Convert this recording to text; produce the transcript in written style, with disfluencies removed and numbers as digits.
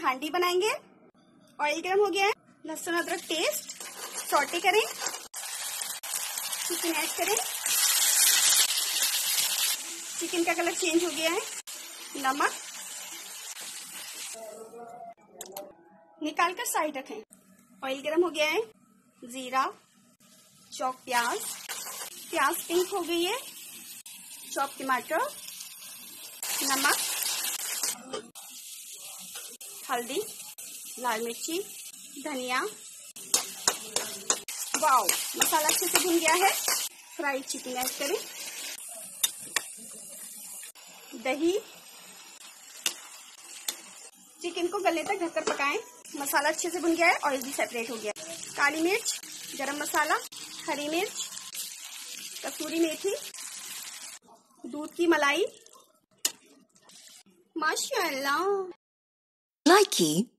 हांडी बनाएंगे। ऑयल गर्म हो गया है। लहसुन अदरक पेस्ट सौटे करें। चिकन ऐड करें। चिकन का कलर चेंज हो गया है। नमक निकालकर साइड रखें। ऑयल गर्म हो गया है। जीरा, चॉप प्याज, प्याज पिंक हो गई है। चॉप टमाटर, नमक, हल्दी, लाल मिर्ची, धनिया। वाओ, मसाला अच्छे से भुन गया है। फ्राइड चिकन ऐड करें। दही, चिकन को गलने तक ढककर पकाएं। मसाला अच्छे से भुन गया है। ऑयल भी सेपरेट हो गया। काली मिर्च, गरम मसाला, हरी मिर्च, कसूरी मेथी, दूध की मलाई। माशाअल्लाह। Likey